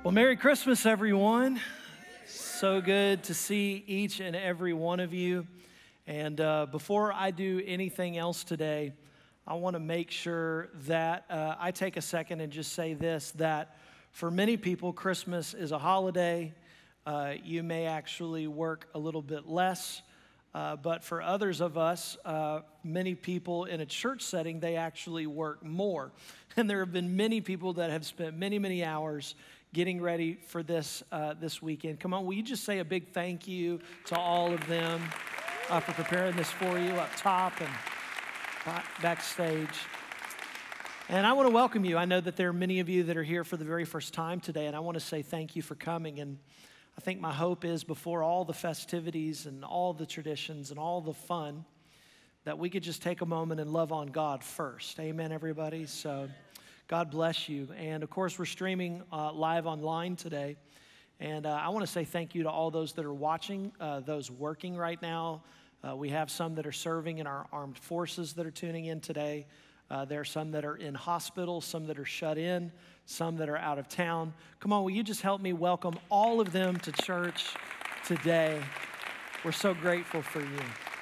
Well, Merry Christmas, everyone. So good to see each and every one of you. And before I do anything else today, I want to make sure that I take a second and just say this, that for many people, Christmas is a holiday. You may actually work a little bit less. But for others of us, many people in a church setting, they actually work more. And there have been many people that have spent many, many hours getting ready for this weekend. Come on, will you just say a big thank you to all of them for preparing this for you up top and backstage. And I want to welcome you. I know that there are many of you that are here for the very first time today, and I want to say thank you for coming. And I think my hope is before all the festivities and all the traditions and all the fun, that we could just take a moment and love on God first. Amen, everybody? So God bless you. And of course, we're streaming live online today. And I want to say thank you to all those that are watching, those working right now. We have some that are serving in our armed forces that are tuning in today. There are some that are in hospitals, some that are shut in, some that are out of town. Come on, will you just help me welcome all of them to church today? We're so grateful for you.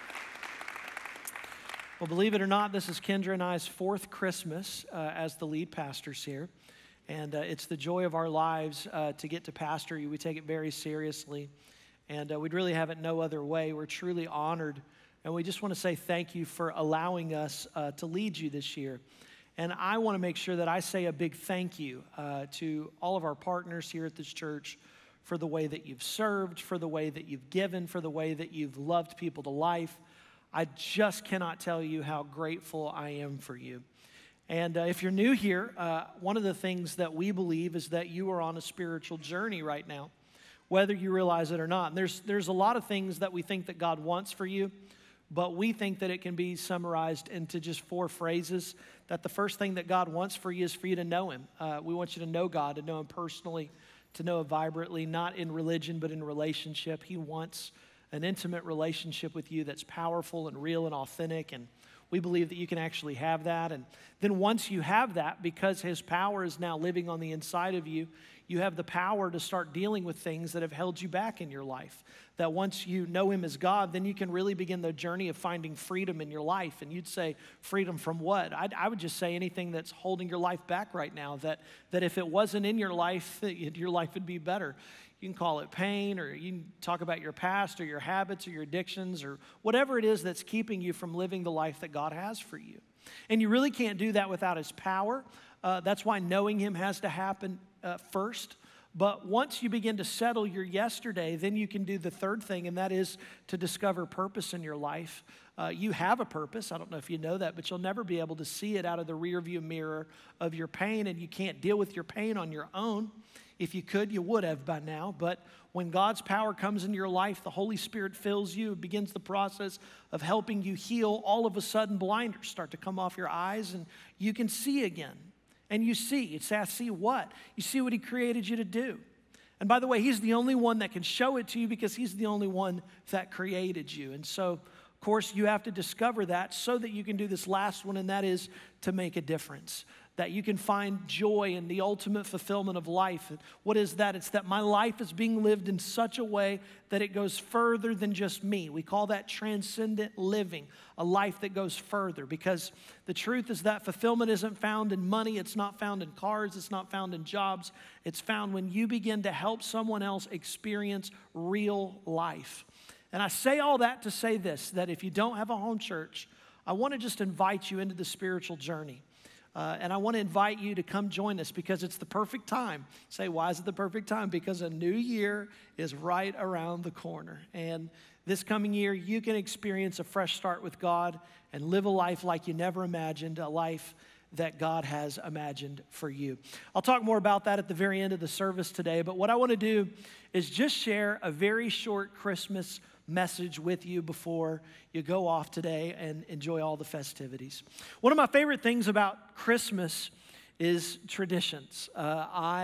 Well, believe it or not, this is Kendra and I's fourth Christmas as the lead pastors here. And it's the joy of our lives to get to pastor you. We take it very seriously. And we'd really have it no other way. We're truly honored. And we just want to say thank you for allowing us to lead you this year. And I want to make sure that I say a big thank you to all of our partners here at this church for the way that you've served, for the way that you've given, for the way that you've loved people to life. I just cannot tell you how grateful I am for you. And if you're new here, one of the things that we believe is that you are on a spiritual journey right now, whether you realize it or not. And there's a lot of things that we think that God wants for you, but we think that it can be summarized into just 4 phrases, that the first thing that God wants for you is for you to know Him. We want you to know God, to know Him personally, to know Him vibrantly, not in religion, but in relationship. He wants an intimate relationship with you that's powerful and real and authentic, and we believe that you can actually have that. And then once you have that, because His power is now living on the inside of you, you have the power to start dealing with things that have held you back in your life. That once you know Him as God, then you can really begin the journey of finding freedom in your life. And you'd say, freedom from what? I would just say anything that's holding your life back right now, that if it wasn't in your life would be better. You can call it pain, or you can talk about your past or your habits or your addictions or whatever it is that's keeping you from living the life that God has for you. And you really can't do that without His power. That's why knowing Him has to happen first. But once you begin to settle your yesterday, then you can do the third thing, and that is to discover purpose in your life. You have a purpose. I don't know if you know that, but you'll never be able to see it out of the rearview mirror of your pain, and you can't deal with your pain on your own. If you could, you would have by now. But when God's power comes into your life, the Holy Spirit fills you, begins the process of helping you heal. All of a sudden, blinders start to come off your eyes, and you can see again. And you see. You say, I see what? You see what He created you to do. And by the way, He's the only one that can show it to you because He's the only one that created you. And so, of course, you have to discover that so that you can do this last one, and that is to make a difference. That you can find joy in the ultimate fulfillment of life. And what is that? It's that my life is being lived in such a way that it goes further than just me. We call that transcendent living, a life that goes further. Because the truth is that fulfillment isn't found in money. It's not found in cars. It's not found in jobs. It's found when you begin to help someone else experience real life. And I say all that to say this, that if you don't have a home church, I want to just invite you into the spiritual journey. And I want to invite you to come join us because it's the perfect time. Say, why is it the perfect time? Because a new year is right around the corner. And this coming year, you can experience a fresh start with God and live a life like you never imagined, a life that God has imagined for you. I'll talk more about that at the very end of the service today. But what I want to do is just share a very short Christmas message with you before you go off today and enjoy all the festivities. One of my favorite things about Christmas is traditions. I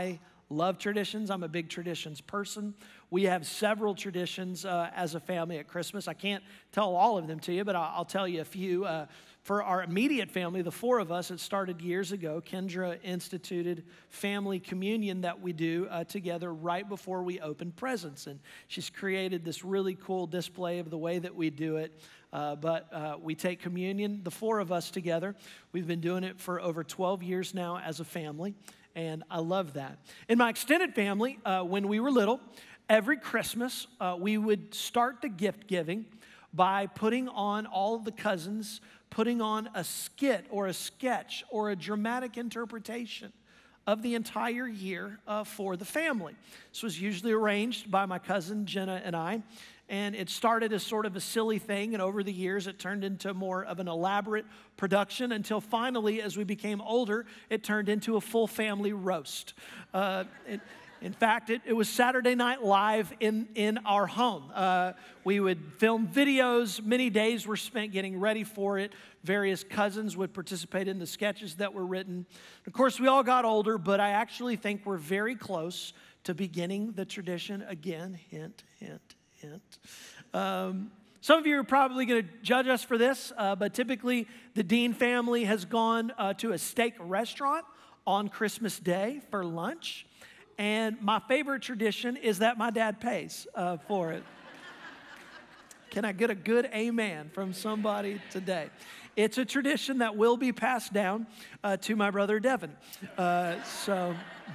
love traditions. I'm a big traditions person. We have several traditions as a family at Christmas. I can't tell all of them to you, but I'll tell you a few. For our immediate family, the four of us, it started years ago. Kendra instituted family communion that we do together right before we open presents. And she's created this really cool display of the way that we do it. But we take communion, the four of us together. We've been doing it for over 12 years now as a family, and I love that. In my extended family, when we were little, every Christmas, we would start the gift giving by putting on all of the cousins, putting on a skit or a sketch or a dramatic interpretation of the entire year for the family. This was usually arranged by my cousin Jenna and I, and it started as sort of a silly thing, and over the years it turned into more of an elaborate production until finally, as we became older, it turned into a full family roast. In fact, it was Saturday Night Live in our home. We would film videos. Many days were spent getting ready for it. Various cousins would participate in the sketches that were written. Of course, we all got older, but I actually think we're very close to beginning the tradition again. Hint, hint, hint. Some of you are probably going to judge us for this, but typically the Dean family has gone to a steak restaurant on Christmas Day for lunch. And my favorite tradition is that my dad pays for it. Can I get a good amen from somebody today? It's a tradition that will be passed down to my brother Devin. So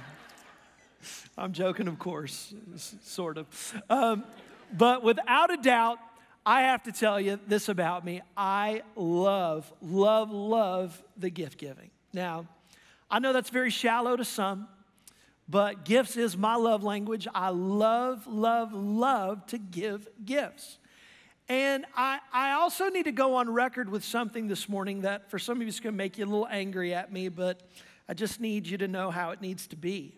I'm joking, of course, sort of. But without a doubt, I have to tell you this about me. I love, love, love the gift giving. Now, I know that's very shallow to some. But gifts is my love language. I love, love, love to give gifts. And I also need to go on record with something this morning that for some of you is going to make you a little angry at me, but I just need you to know how it needs to be.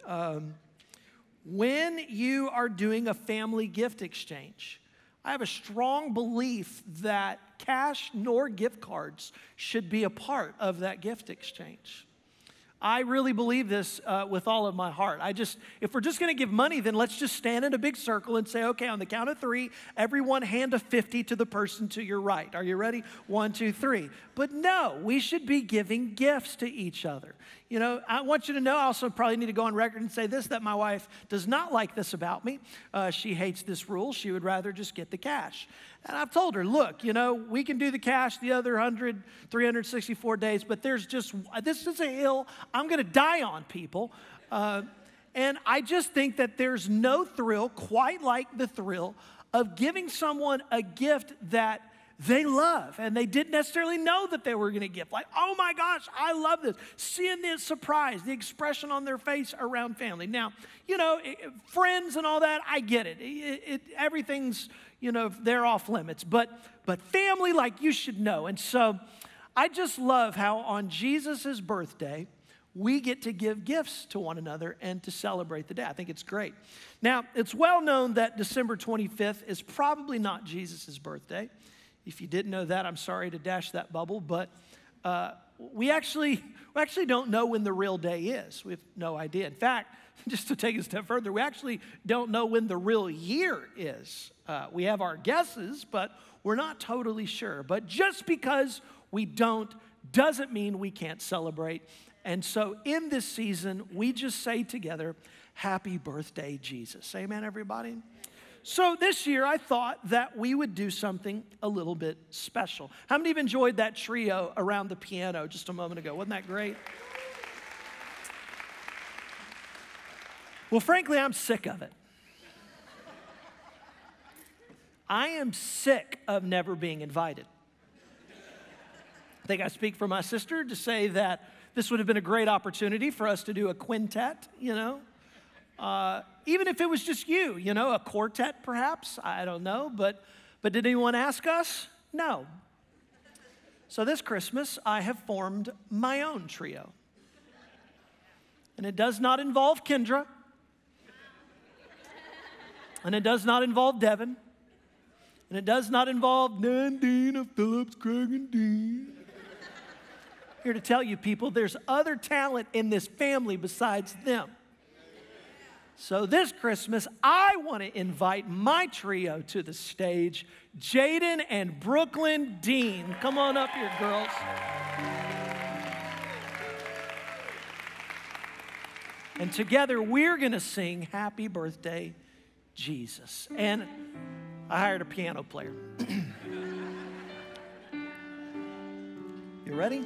When you are doing a family gift exchange, I have a strong belief that cash nor gift cards should be a part of that gift exchange. I really believe this with all of my heart. If we're just going to give money, then let's just stand in a big circle and say, okay, on the count of three, everyone hand a 50 to the person to your right. Are you ready? 1, 2, 3. But no, we should be giving gifts to each other. You know, I want you to know, I also probably need to go on record and say this, that my wife does not like this about me. She hates this rule. She would rather just get the cash. And I've told her, look, you know, we can do the cash the other 364 days, but this is a hill I'm going to die on, people. And I just think that there's no thrill quite like the thrill of giving someone a gift that they love, and they didn't necessarily know that they were going to give. Like, oh my gosh, I love this. Seeing the surprise, the expression on their face around family. Now, you know, friends and all that, I get it. Everything's, you know, they're off limits. But family, like, you should know. And so I just love how on Jesus' birthday, we get to give gifts to one another and to celebrate the day. I think it's great. Now, it's well known that December 25th is probably not Jesus' birthday. If you didn't know that, I'm sorry to dash that bubble, but we actually don't know when the real day is. We have no idea. In fact, just to take it a step further, we actually don't know when the real year is. We have our guesses, but we're not totally sure. But just because we don't doesn't mean we can't celebrate. And so in this season, we just say together, happy birthday, Jesus. Amen, everybody? So this year, I thought that we would do something a little bit special. How many of you enjoyed that trio around the piano just a moment ago? Wasn't that great? Well, frankly, I'm sick of it. I am sick of never being invited. I think I speak for my sister to say that this would have been a great opportunity for us to do a quintet, you know. Even if it was just you know, a quartet perhaps, I don't know, but did anyone ask us? No. So this Christmas, I have formed my own trio. And it does not involve Kendra. And it does not involve Devin. And it does not involve Nandina, Phillips, Craig, and Dean. Here to tell you people, there's other talent in this family besides them. So this Christmas, I want to invite my trio to the stage, Jaden and Brooklyn Dean. Come on up here, girls. And together, we're going to sing Happy Birthday, Jesus. And I hired a piano player. You ready?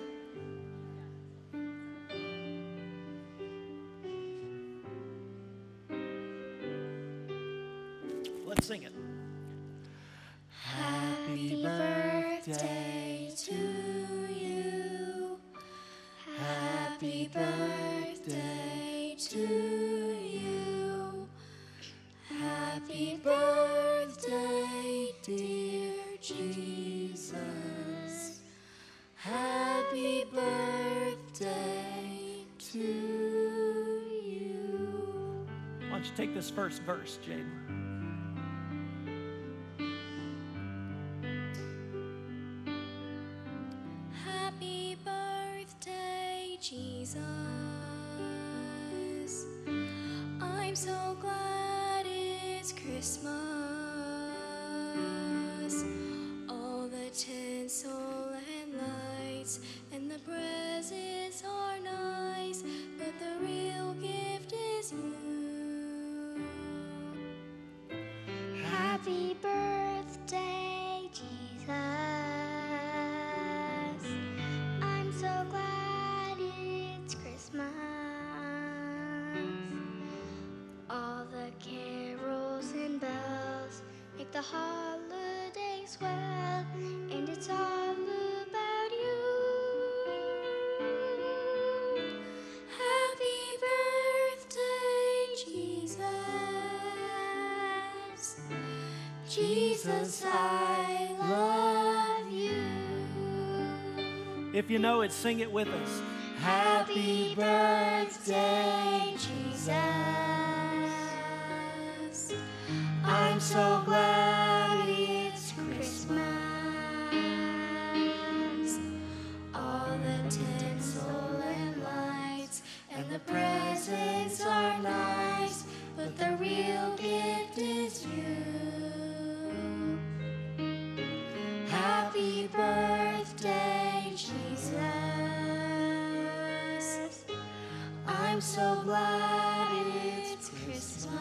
Let's sing it. Happy birthday to you. Happy birthday to you. Happy birthday, dear Jesus. Happy birthday to you. Why don't you take this first verse, Jaden? Happy birthday, Jesus. I'm so glad it's Christmas. All the tinsel and lights and the presents are nice, but the real gift is you. Happy birthday, Jesus. I'm so glad it's Christmas. All the carols and bells make the holiday swell, and it's all about you. Happy birthday, Jesus. Jesus, I love you. If you know it, sing it with us. Happy birthday, Jesus. I'm so glad it's Christmas. All the tinsel and lights and the presents are nice, but the real gift is you. Happy birthday, Jesus. I'm so glad it's Christmas.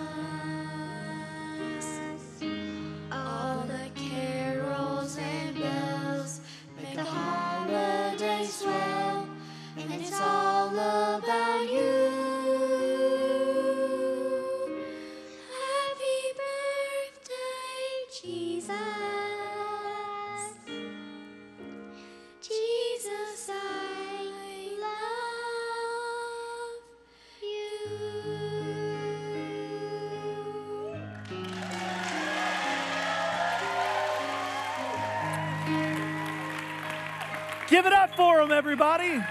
All the carols and bells make the holiday swell, and it's all about you. Happy birthday, Jesus. Jesus, I love you. Give it up for them, everybody.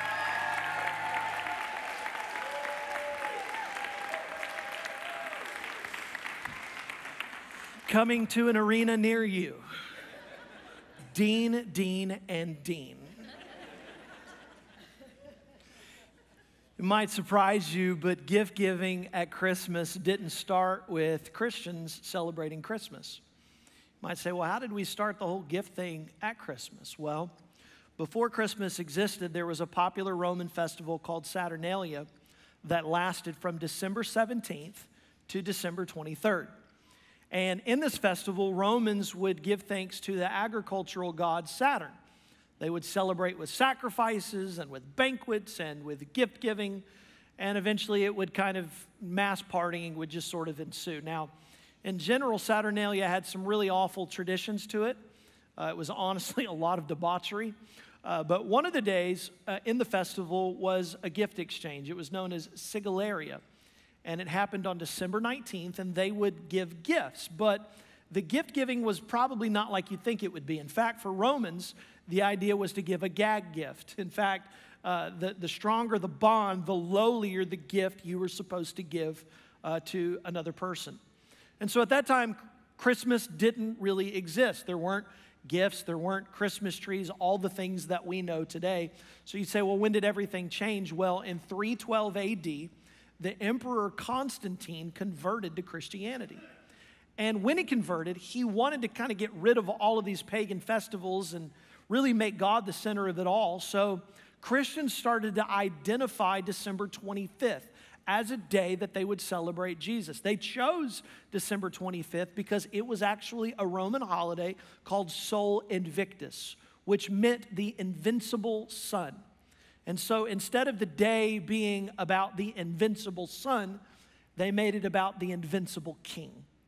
Coming to an arena near you, Dean, Dean, and Dean. It might surprise you, but gift giving at Christmas didn't start with Christians celebrating Christmas. You might say, well, how did we start the whole gift thing at Christmas? Well, before Christmas existed, there was a popular Roman festival called Saturnalia that lasted from December 17th to December 23rd. And in this festival, Romans would give thanks to the agricultural god Saturn. They would celebrate with sacrifices and with banquets and with gift giving, and eventually it would kind of mass partying would just sort of ensue. Now, in general, Saturnalia had some really awful traditions to it. It was honestly a lot of debauchery. But one of the days in the festival was a gift exchange. It was known as Sigillaria. And it happened on December 19th, and they would give gifts. But the gift giving was probably not like you'd think it would be. In fact, for Romans, the idea was to give a gag gift. In fact, the stronger the bond, the lowlier the gift you were supposed to give to another person. And so at that time, Christmas didn't really exist. There weren't gifts, there weren't Christmas trees, all the things that we know today. So you'd say, well, when did everything change? Well, in 312 AD, the Emperor Constantine converted to Christianity. And when he converted, he wanted to kind of get rid of all of these pagan festivals and really make God the center of it all. So Christians started to identify December 25th as a day that they would celebrate Jesus. They chose December 25th because it was actually a Roman holiday called Sol Invictus, which meant the invincible sun. And so instead of the day being about the invincible sun, they made it about the invincible king,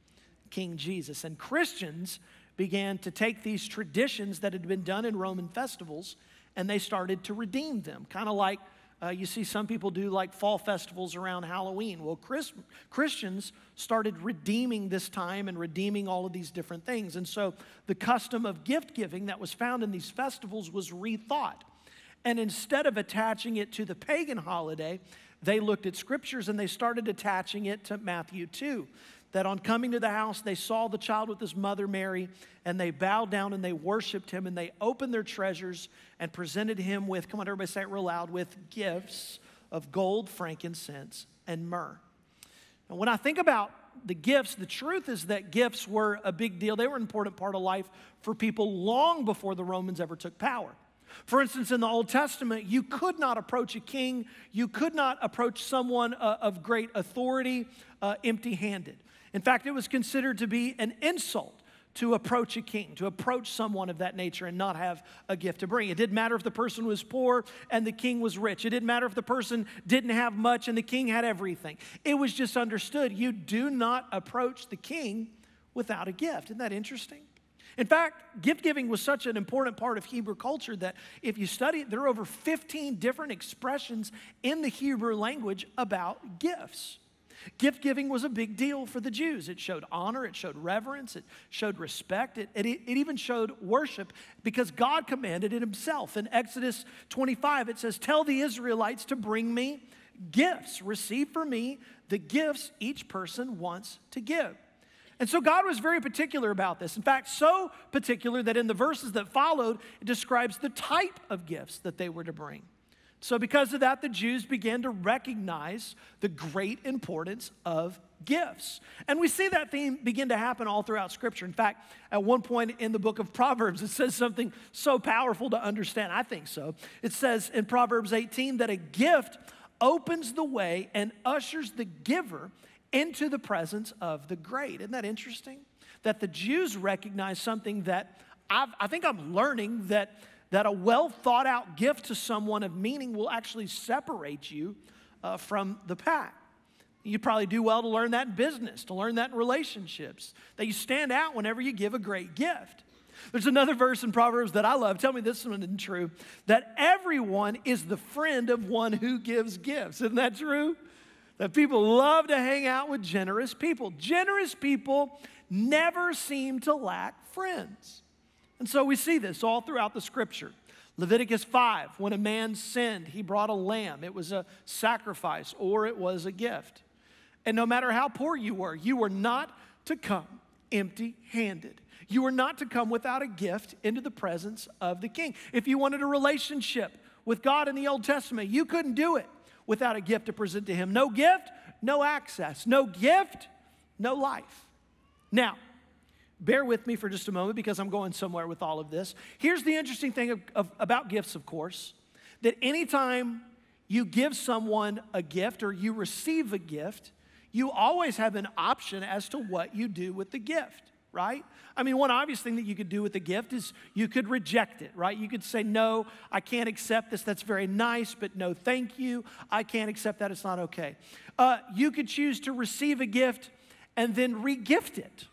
King Jesus. And Christians began to take these traditions that had been done in Roman festivals and they started to redeem them, kind of like you see some people do like fall festivals around Halloween. Well, Christians started redeeming this time and redeeming all of these different things. And so the custom of gift giving that was found in these festivals was rethought. And instead of attaching it to the pagan holiday, they looked at scriptures and they started attaching it to Matthew 2. That on coming to the house, they saw the child with his mother Mary, and they bowed down and they worshiped him, and they opened their treasures and presented him with, come on, everybody say it real loud, with gifts of gold, frankincense, and myrrh. And when I think about the gifts, the truth is that gifts were a big deal. They were an important part of life for people long before the Romans ever took power. For instance, in the Old Testament, you could not approach a king, you could not approach someone of great authority empty-handed. In fact, it was considered to be an insult to approach a king, to approach someone of that nature and not have a gift to bring. It didn't matter if the person was poor and the king was rich. It didn't matter if the person didn't have much and the king had everything. It was just understood you do not approach the king without a gift. Isn't that interesting? In fact, gift giving was such an important part of Hebrew culture that if you study it, there are over 15 different expressions in the Hebrew language about gifts. Gift giving was a big deal for the Jews. It showed honor, it showed reverence, it showed respect, it even showed worship because God commanded it himself. In Exodus 25, it says, "Tell the Israelites to bring me gifts. Receive for me the gifts each person wants to give." And so God was very particular about this. In fact, so particular that in the verses that followed, it describes the type of gifts that they were to bring. So because of that, the Jews began to recognize the great importance of gifts. And we see that theme begin to happen all throughout Scripture. In fact, at one point in the book of Proverbs, it says something so powerful to understand. I think so. It says in Proverbs 18 that a gift opens the way and ushers the giver into the presence of the great. Isn't that interesting? That the Jews recognize something that I think I'm learning, that a well thought out gift to someone of meaning will actually separate you from the pack. You probably do well to learn that in business, to learn that in relationships, that you stand out whenever you give a great gift. There's another verse in Proverbs that I love. Tell me this one isn't true. That everyone is the friend of one who gives gifts. Isn't that true? That people love to hang out with generous people. Generous people never seem to lack friends. And so we see this all throughout the Scripture. Leviticus 5, when a man sinned, he brought a lamb. It was a sacrifice or it was a gift. And no matter how poor you were not to come empty-handed. You were not to come without a gift into the presence of the king. If you wanted a relationship with God in the Old Testament, you couldn't do it without a gift to present to him. No gift, no access. No gift, no life. Now, bear with me for just a moment because I'm going somewhere with all of this. Here's the interesting thing about gifts, of course, that anytime you give someone a gift or you receive a gift, you always have an option as to what you do with the gift, right? I mean, one obvious thing that you could do with the gift is you could reject it, right? You could say, no, I can't accept this. That's very nice, but no, thank you. I can't accept that. It's not okay. You could choose to receive a gift and then re-gift it.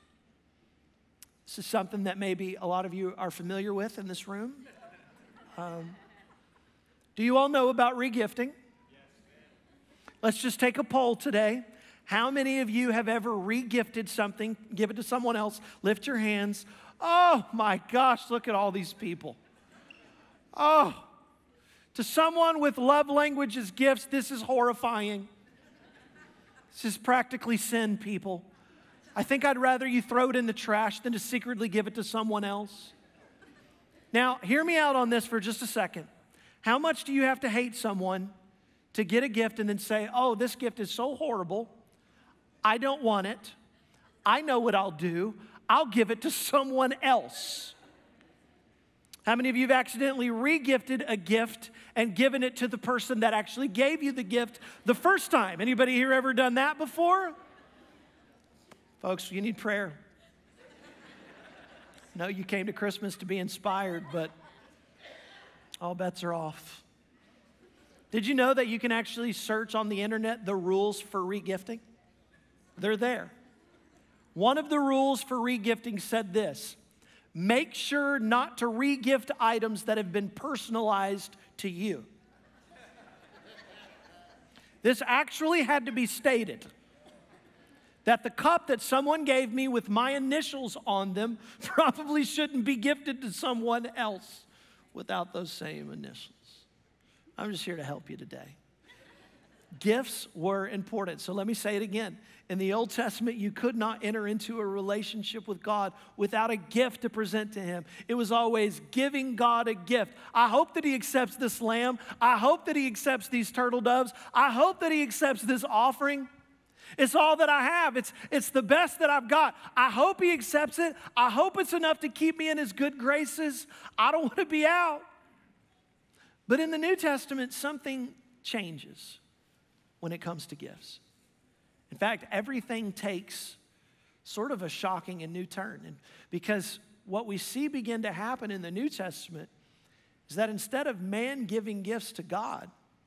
This is something that maybe a lot of you are familiar with in this room. Do you all know about re-gifting? Let's just take a poll today. How many of you have ever re-gifted something, give it to someone else, lift your hands? Oh my gosh, look at all these people. Oh, to someone with love languages gifts, this is horrifying. This is practically sin, people. I think I'd rather you throw it in the trash than to secretly give it to someone else. Now, hear me out on this for just a second. How much do you have to hate someone to get a gift and then say, oh, this gift is so horrible, I don't want it. I know what I'll do. I'll give it to someone else. How many of you have accidentally re-gifted a gift and given it to the person that actually gave you the gift the first time? Anybody here ever done that before? Folks, you need prayer. No, you came to Christmas to be inspired, but all bets are off. Did you know that you can actually search on the internet the rules for re-gifting? They're there. One of the rules for re-gifting said this: make sure not to re-gift items that have been personalized to you. This actually had to be stated, that the cup that someone gave me with my initials on them probably shouldn't be gifted to someone else without those same initials. I'm just here to help you today. Gifts were important. So let me say it again. In the Old Testament, you could not enter into a relationship with God without a gift to present to Him. It was always giving God a gift. I hope that He accepts this lamb. I hope that He accepts these turtle doves. I hope that He accepts this offering. It's all that I have. It's the best that I've got. I hope He accepts it. I hope it's enough to keep me in His good graces. I don't want to be out. But in the New Testament, something changes when it comes to gifts. In fact, everything takes sort of a shocking and new turn. And because what we see begin to happen in the New Testament is that instead of man giving gifts to God,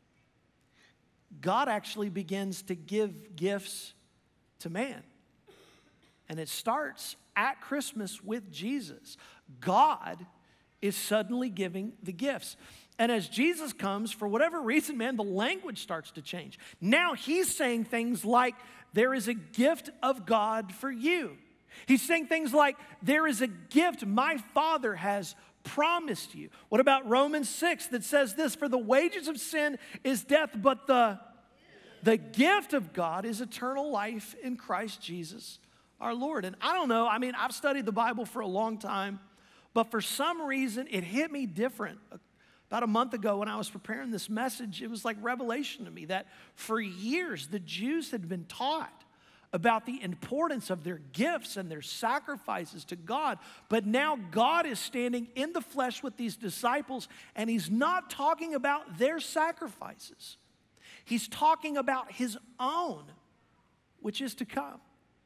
God actually begins to give gifts to man. And it starts at Christmas with Jesus. God is suddenly giving the gifts. And as Jesus comes, for whatever reason, man, the language starts to change. Now He's saying things like, there is a gift of God for you. He's saying things like, there is a gift my Father has promised you. What about Romans 6 that says this: for the wages of sin is death, but the gift of God is eternal life in Christ Jesus our Lord. And I don't know, I mean, I've studied the Bible for a long time, but for some reason it hit me different. About a month ago when I was preparing this message, it was like revelation to me that for years the Jews had been taught about the importance of their gifts and their sacrifices to God. But now God is standing in the flesh with these disciples, and He's not talking about their sacrifices. He's talking about His own, which is to come.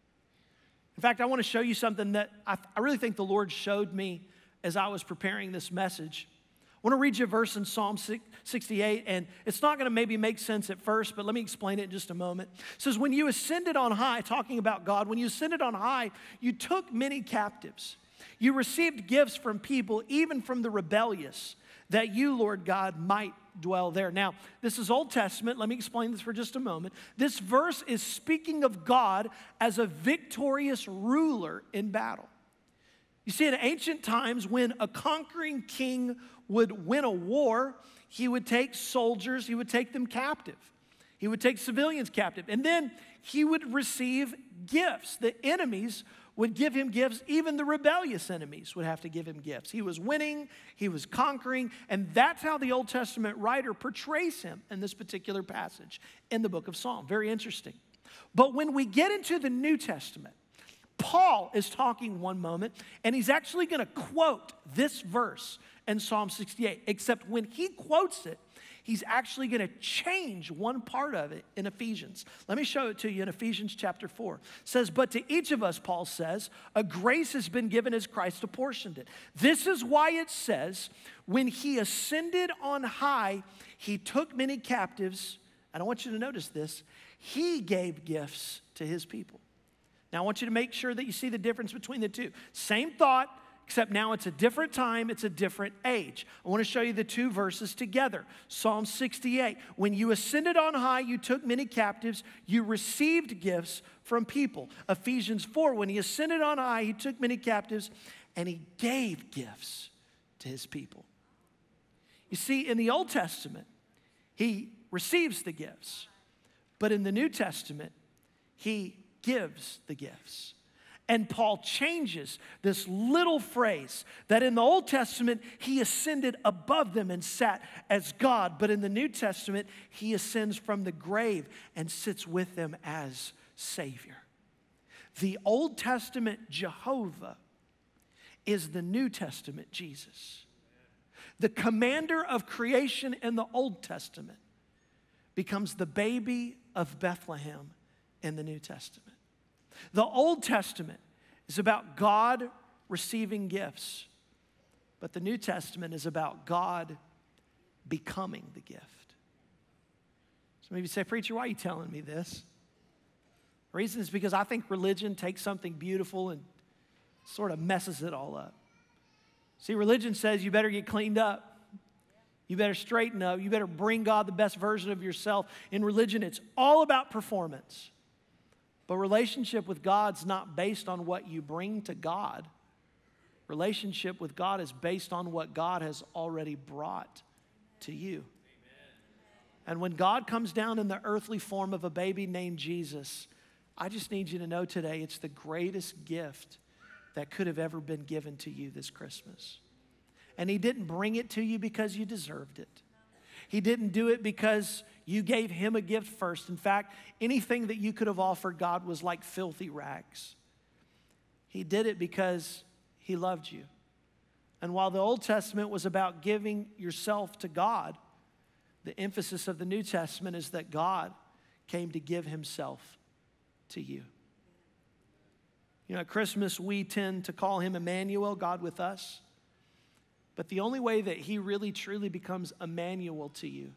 In fact, I want to show you something that I really think the Lord showed me as I was preparing this message. I want to read you a verse in Psalm 68, and it's not going to maybe make sense at first, but let me explain it in just a moment. It says, when you ascended on high, talking about God, when you ascended on high, you took many captives. You received gifts from people, even from the rebellious, that you, Lord God, might dwell there. Now, this is Old Testament. Let me explain this for just a moment. This verse is speaking of God as a victorious ruler in battle. You see, in ancient times, when a conquering king would win a war, he would take soldiers, he would take them captive. He would take civilians captive. And then he would receive gifts. The enemies would give him gifts. Even the rebellious enemies would have to give him gifts. He was winning, he was conquering, and that's how the Old Testament writer portrays him in this particular passage in the book of Psalm. Very interesting. But when we get into the New Testament, Paul is talking one moment, and he's actually going to quote this verse in Psalm 68, except when he quotes it, he's actually going to change one part of it in Ephesians. Let me show it to you in Ephesians chapter 4. It says, but to each of us, Paul says, a grace has been given as Christ apportioned it. This is why it says, when He ascended on high, He took many captives. And I want you to notice this. He gave gifts to His people. Now, I want you to make sure that you see the difference between the two. Same thought, except now it's a different time, it's a different age. I want to show you the two verses together. Psalm 68, when you ascended on high, you took many captives, you received gifts from people. Ephesians 4, when He ascended on high, He took many captives, and He gave gifts to His people. You see, in the Old Testament, He receives the gifts, but in the New Testament, He gives the gifts. And Paul changes this little phrase that in the Old Testament, he ascended above them and sat as God. But in the New Testament, he ascends from the grave and sits with them as Savior. The Old Testament Jehovah is the New Testament Jesus. The commander of creation in the Old Testament becomes the baby of Bethlehem in the New Testament. The Old Testament is about God receiving gifts, but the New Testament is about God becoming the gift. So maybe you say, preacher, why are you telling me this? The reason is because I think religion takes something beautiful and sort of messes it all up. See, religion says you better get cleaned up. You better straighten up. You better bring God the best version of yourself. In religion, it's all about performance. But relationship with God's not based on what you bring to God. Relationship with God is based on what God has already brought to you. And when God comes down in the earthly form of a baby named Jesus, I just need you to know today it's the greatest gift that could have ever been given to you this Christmas. And he didn't bring it to you because you deserved it. He didn't do it because you gave him a gift first. In fact, anything that you could have offered God was like filthy rags. He did it because he loved you. And while the Old Testament was about giving yourself to God, the emphasis of the New Testament is that God came to give himself to you. You know, at Christmas, we tend to call him Emmanuel, God with us. But the only way that he really truly becomes Emmanuel to you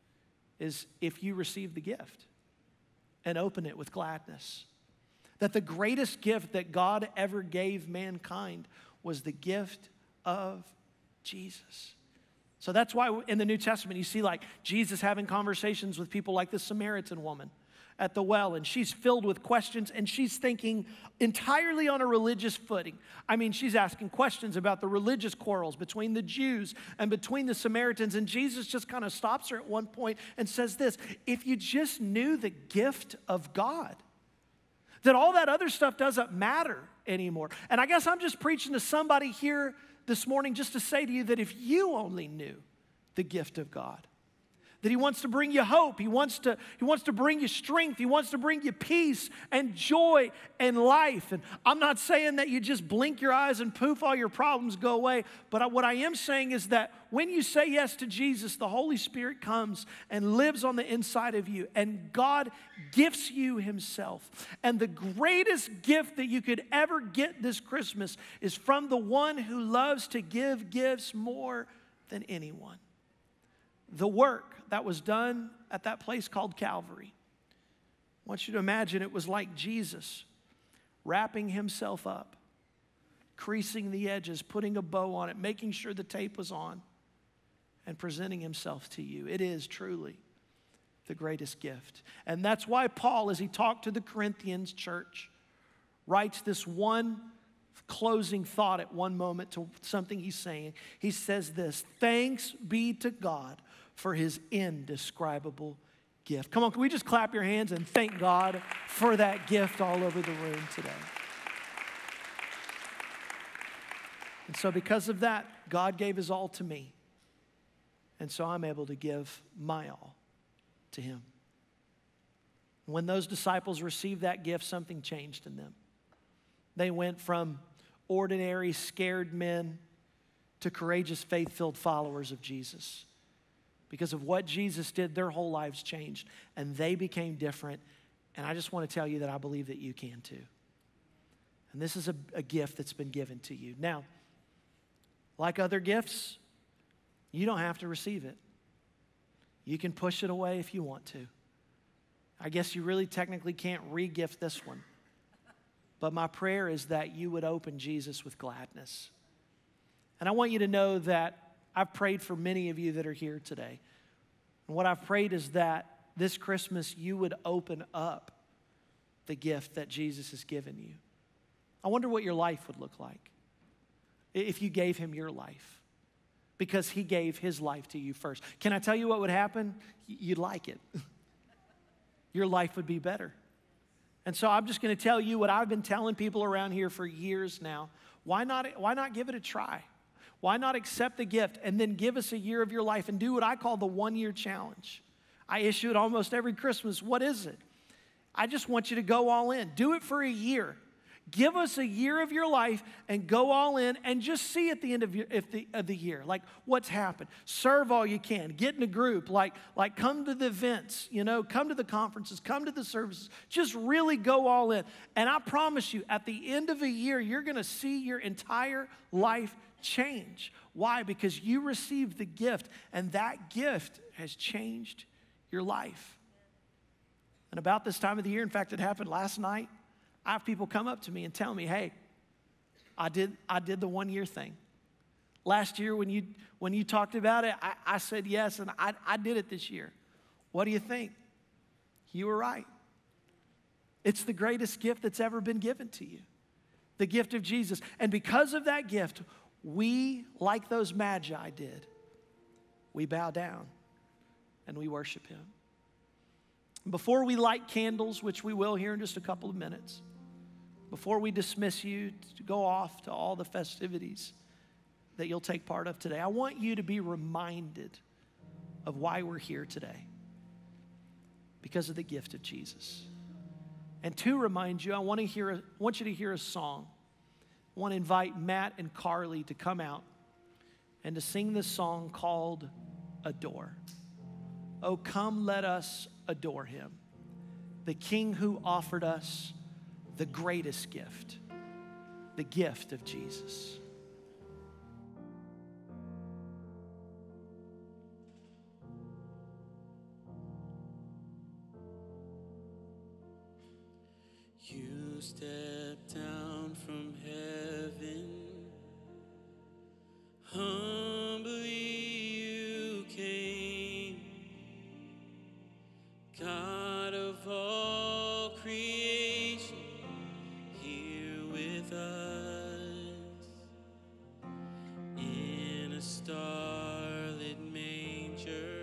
is if you receive the gift and open it with gladness. That the greatest gift that God ever gave mankind was the gift of Jesus. So that's why in the New Testament you see like Jesus having conversations with people like the Samaritan woman at the well, and she's filled with questions, and she's thinking entirely on a religious footing. I mean, she's asking questions about the religious quarrels between the Jews and between the Samaritans, and Jesus just kind of stops her at one point and says this: if you just knew the gift of God, that all that other stuff doesn't matter anymore. And I guess I'm just preaching to somebody here this morning just to say to you that if you only knew the gift of God, that he wants to bring you hope. He wants to bring you strength. He wants to bring you peace and joy and life. And I'm not saying that you just blink your eyes and poof, all your problems go away. But what I am saying is that when you say yes to Jesus, the Holy Spirit comes and lives on the inside of you. And God gifts you himself. And the greatest gift that you could ever get this Christmas is from the one who loves to give gifts more than anyone. The work that was done at that place called Calvary. I want you to imagine it was like Jesus wrapping himself up, creasing the edges, putting a bow on it, making sure the tape was on, and presenting himself to you. It is truly the greatest gift. And that's why Paul, as he talked to the Corinthians church, writes this one closing thought at one moment to something he's saying. He says this: thanks be to God for his indescribable gift. Come on, can we just clap your hands and thank God for that gift all over the room today? And so because of that, God gave his all to me. And so I'm able to give my all to him. When those disciples received that gift, something changed in them. They went from ordinary, scared men to courageous, faith-filled followers of Jesus. Because of what Jesus did, their whole lives changed, and they became different. And I just want to tell you that I believe that you can too. And this is a gift that's been given to you. Now, like other gifts, you don't have to receive it. You can push it away if you want to. I guess you really technically can't re-gift this one. But my prayer is that you would open Jesus with gladness. And I want you to know that I've prayed for many of you that are here today. And what I've prayed is that this Christmas you would open up the gift that Jesus has given you. I wonder what your life would look like if you gave him your life, because he gave his life to you first. Can I tell you what would happen? You'd like it. Your life would be better. And so I'm just going to tell you what I've been telling people around here for years now. Why not give it a try? Why not accept the gift and then give us a year of your life and do what I call the 1-year challenge? I issue it almost every Christmas. What is it? I just want you to go all in. Do it for a year. Give us a year of your life and go all in and just see at the end of the year, like what's happened. Serve all you can. Get in a group. Like come to the events, come to the conferences, come to the services. Just really go all in. And I promise you, at the end of a year, you're going to see your entire life change. Why? Because you received the gift, and that gift has changed your life. And about this time of the year, in fact, it happened last night, I have people come up to me and tell me, hey, I did the 1-year thing. Last year when you talked about it, I said yes, and I did it this year. What do you think? You were right. It's the greatest gift that's ever been given to you, the gift of Jesus. And because of that gift, we, like those magi did, we bow down and we worship him. Before we light candles, which we will here in just a couple of minutes, before we dismiss you to go off to all the festivities that you'll take part of today, I want you to be reminded of why we're here today. Because of the gift of Jesus. And to remind you, I want you to hear a song. I want to invite Matt and Carly to come out and to sing this song called Adore. Oh, come let us adore him, the King who offered us the greatest gift, the gift of Jesus. You stepped down from heaven, humbly you came, God of all creation, here with us, in a starlit manger.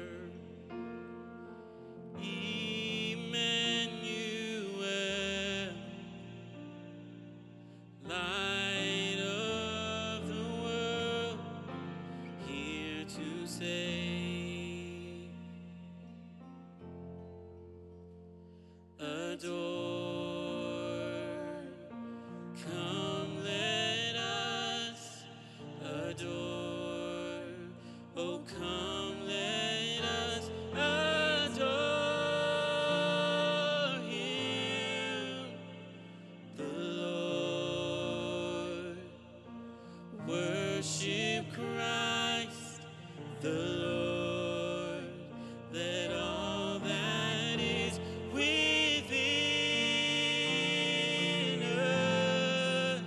Light of the world, here to save. Adore, come let us adore. Oh, come let us adore him, the Lord. Worship Christ, the Lord. Let all that is within us.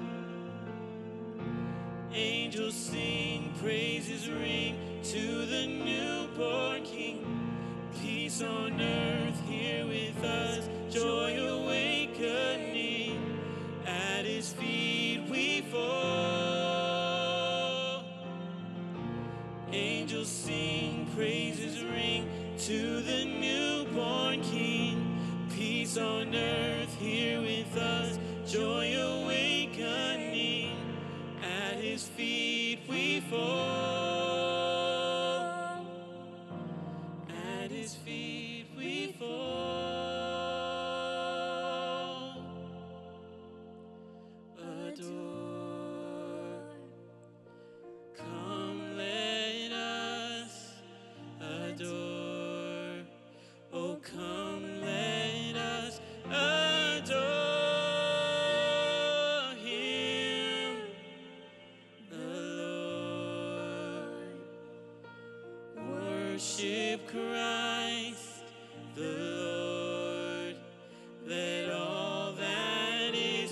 Angels sing, praises ring to the newborn King. Peace on earth here with us, joy awakening. At his feet we fall. Angels sing, praises ring to the newborn King. Peace on earth here with us, joy awakening. At his feet we fall. At his feet we fall. Adore. Come let us adore. Oh, come let us adore him, the Lord. Worship Christ, the Lord. Let all that is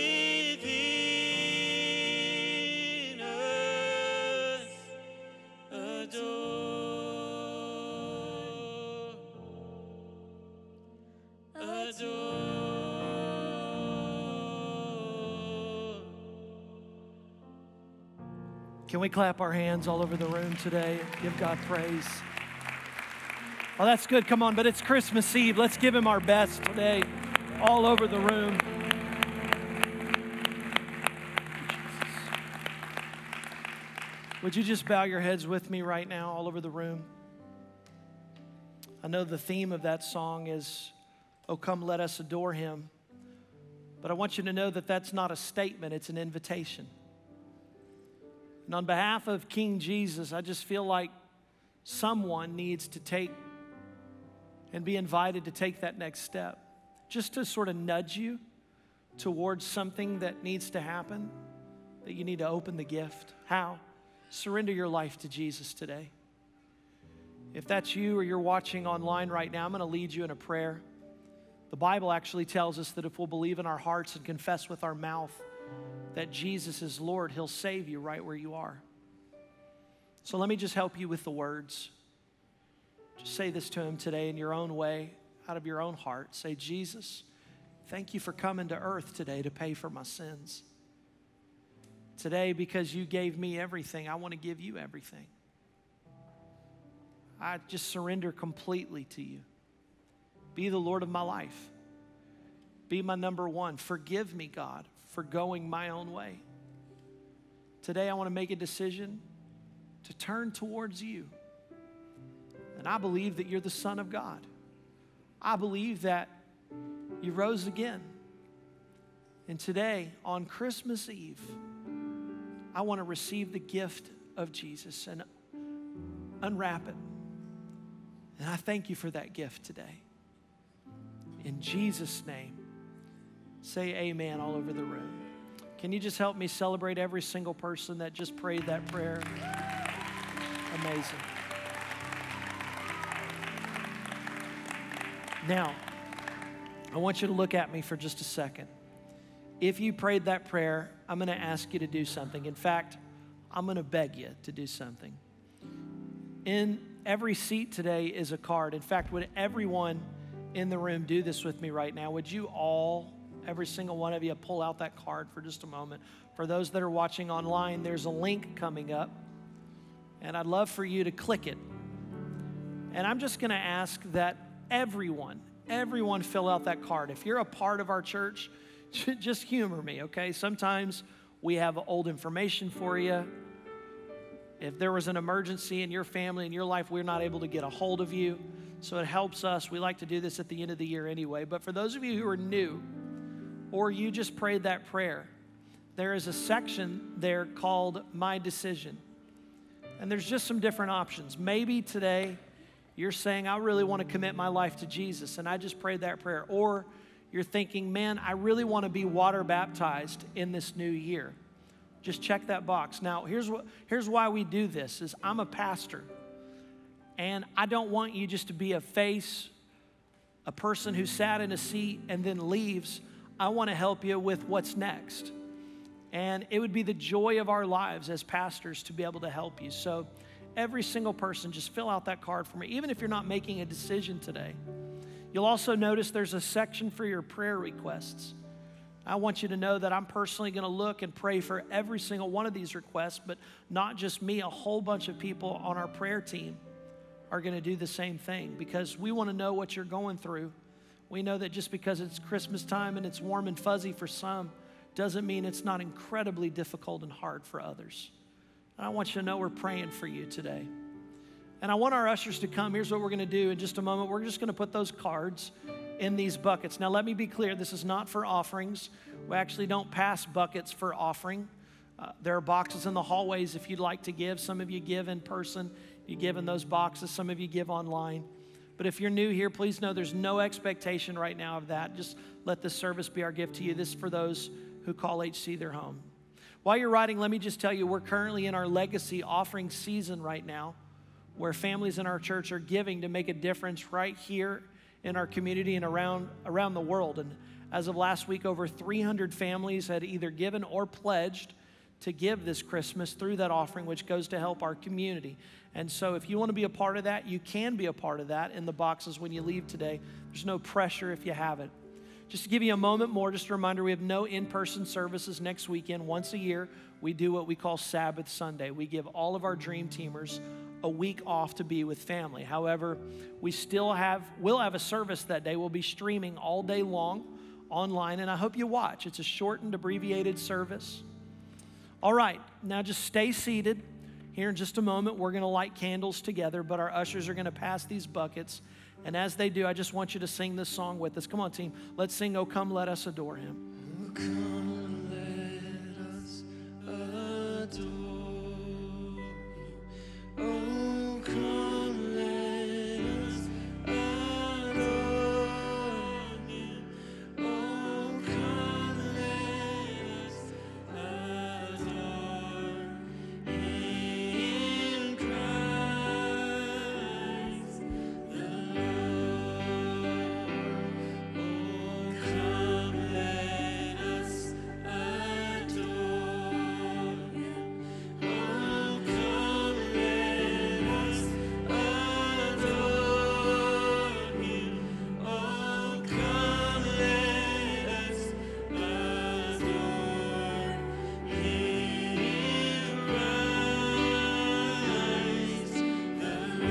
within us adore. Adore. Can we clap our hands all over the room today? Give God praise. Oh, that's good. Come on, but it's Christmas Eve. Let's give him our best today. all over the room. Would you just bow your heads with me right now, all over the room? I know the theme of that song is, "Oh, come, let us adore him." But I want you to know that that's not a statement, it's an invitation. And on behalf of King Jesus, I just feel like someone needs to take and be invited to take that next step, just to sort of nudge you towards something that needs to happen, that you need to open the gift. How? Surrender your life to Jesus today. If that's you or you're watching online right now, I'm going to lead you in a prayer. The Bible actually tells us that if we'll believe in our hearts and confess with our mouth that Jesus is Lord, he'll save you right where you are. So let me just help you with the words. Just say this to him today in your own way, out of your own heart. Say, "Jesus, thank you for coming to earth today to pay for my sins. Today, because you gave me everything, I want to give you everything. I just surrender completely to you. Be the Lord of my life. Be my number one. Forgive me, God, for going my own way. Today, I want to make a decision to turn towards you. And I believe that you're the Son of God. I believe that you rose again. And today, on Christmas Eve, I want to receive the gift of Jesus and unwrap it. And I thank you for that gift today. In Jesus' name, say amen all over the room. Can you just help me celebrate every single person that just prayed that prayer? Amazing. Now, I want you to look at me for just a second. If you prayed that prayer, I'm going to ask you to do something. In fact, I'm going to beg you to do something. In every seat today is a card. In fact, would everyone in the room do this with me right now? Would you all, every single one of you, pull out that card for just a moment? For those that are watching online, there's a link coming up, and I'd love for you to click it. And I'm just going to ask that everyone fill out that card. If you're a part of our church, just humor me, okay? Sometimes we have old information for you. If there was an emergency in your family, in your life, we're not able to get a hold of you. So it helps us. We like to do this at the end of the year anyway. But for those of you who are new, or you just prayed that prayer, there is a section there called My Decision. And there's just some different options. Maybe today you're saying, I really want to commit my life to Jesus, and I just prayed that prayer. Or you're thinking, man, I really want to be water baptized in this new year. Just check that box. Now, here's why we do this, is I'm a pastor, and I don't want you just to be a face, a person who sat in a seat and then leaves. I want to help you with what's next. And it would be the joy of our lives as pastors to be able to help you. So every single person, just fill out that card for me, even if you're not making a decision today. You'll also notice there's a section for your prayer requests. I want you to know that I'm personally going to look and pray for every single one of these requests, but not just me. A whole bunch of people on our prayer team are going to do the same thing, because we want to know what you're going through. We know that just because it's Christmas time and it's warm and fuzzy for some doesn't mean it's not incredibly difficult and hard for others. And I want you to know we're praying for you today. And I want our ushers to come. Here's what we're going to do in just a moment. We're just going to put those cards in these buckets. Now, let me be clear. This is not for offerings. We actually don't pass buckets for offering. There are boxes in the hallways if you'd like to give. Some of you give in person. You give in those boxes. Some of you give online. But if you're new here, please know there's no expectation right now of that. Just let this service be our gift to you. This is for those who call HC their home. While you're writing, let me just tell you, we're currently in our legacy offering season right now, where families in our church are giving to make a difference right here in our community and around the world. And as of last week, over 300 families had either given or pledged to give this Christmas through that offering, which goes to help our community. And so if you want to be a part of that, you can be a part of that in the boxes when you leave today. There's no pressure if you haven't. Just to give you a moment more, just a reminder, we have no in-person services next weekend. Once a year, we do what we call Sabbath Sunday. We give all of our Dream Teamers a week off to be with family. We'll have a service that day. We'll be streaming all day long online, and I hope you watch. It's a shortened, abbreviated service. All right, now just stay seated. Here in just a moment, we're going to light candles together, but our ushers are going to pass these buckets. And as they do, I just want you to sing this song with us. Come on, team. Let's sing, "Oh, Come, Let Us Adore Him." Oh, come, let us adore you. Oh, come, let us adore you. Oh, come, let us adore in Christ the Lord. Oh, come, let us adore Him. Oh, come, let us adore Him. Oh, come, let us adore in Christ the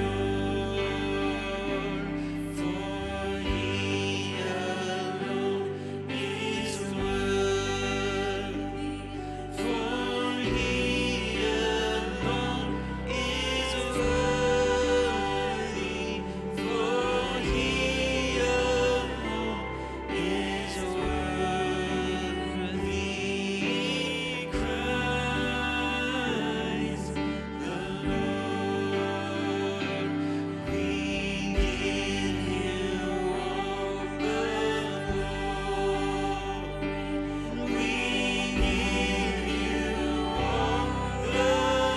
Lord. For He alone is worthy. For He alone is worthy. For He alone is worthy. Christ the Lord, we give you all the glory. We give you all the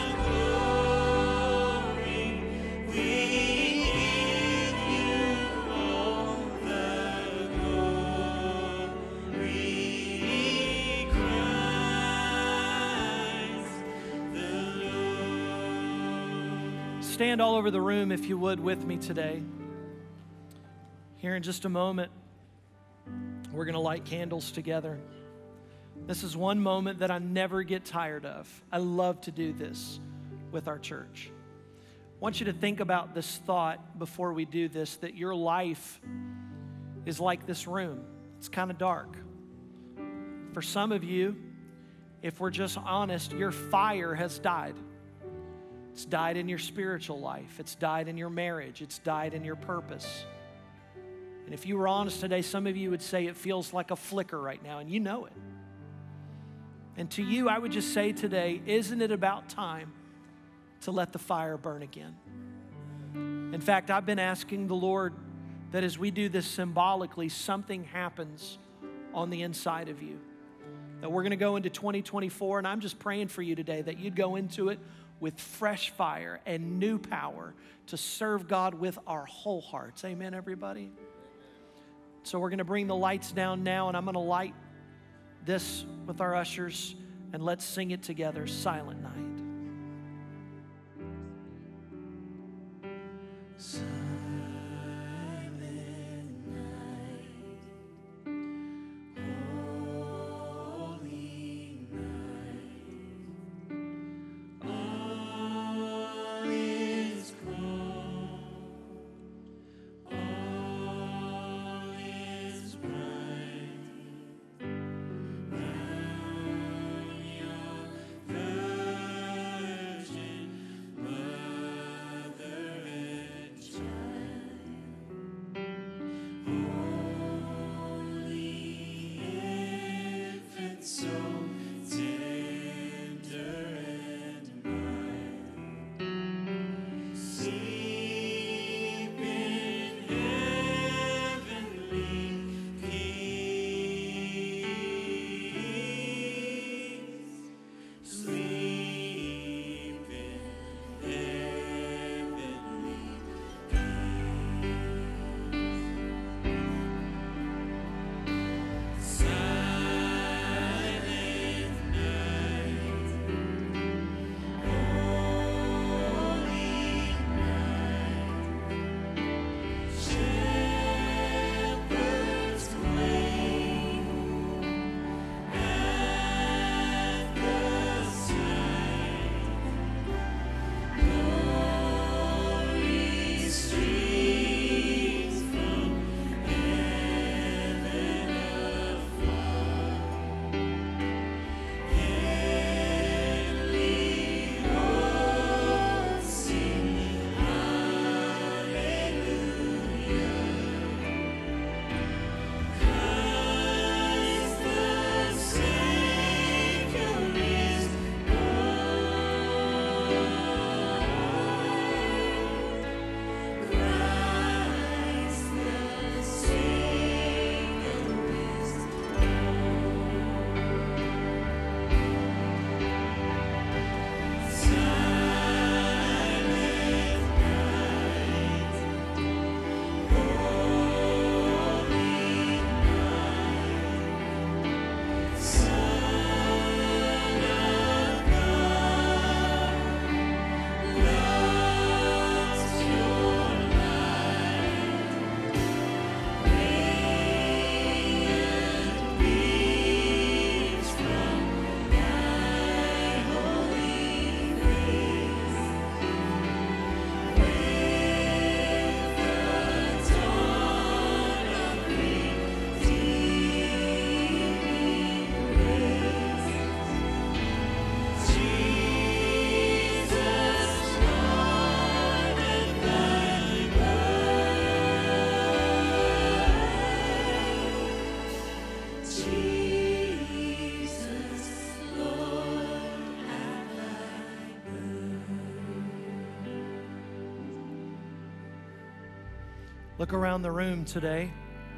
glory. We give you all the glory. Christ the Lord. Stand all over the room, if you would, with me today. Here in just a moment, we're going to light candles together. This is one moment that I never get tired of. I love to do this with our church. I want you to think about this thought before we do this, that your life is like this room. It's kind of dark. For some of you, if we're just honest, your fire has died. It's died in your spiritual life. It's died in your marriage. It's died in your purpose. And if you were honest today, some of you would say it feels like a flicker right now, and you know it. And to you, I would just say today, isn't it about time to let the fire burn again? In fact, I've been asking the Lord that as we do this symbolically, something happens on the inside of you. That we're going to go into 2024, and I'm just praying for you today that you'd go into it with fresh fire and new power to serve God with our whole hearts. Amen, everybody? So we're going to bring the lights down now, and I'm going to light this with our ushers, and let's sing it together, Silent Night. Virgin Mother and Child. Look around the room today.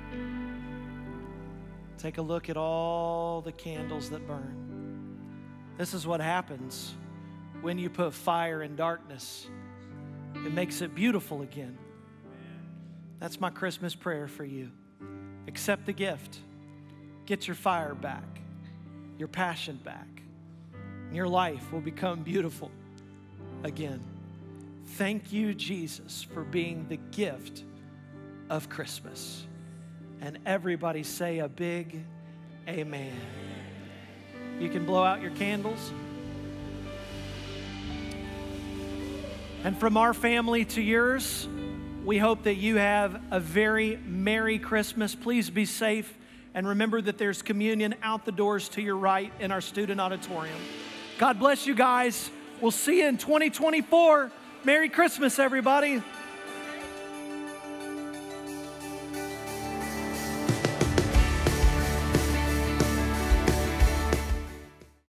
Take a look at all the candles that burn. This is what happens when you put fire in darkness. It makes it beautiful again. That's my Christmas prayer for you. Accept the gift. Get your fire back, your passion back. And your life will become beautiful again. Thank you, Jesus, for being the gift of Christmas. And everybody say a big amen. You can blow out your candles. And from our family to yours, we hope that you have a very Merry Christmas. Please be safe. And remember that there's communion out the doors to your right in our student auditorium. God bless you guys. We'll see you in 2024. Merry Christmas, everybody.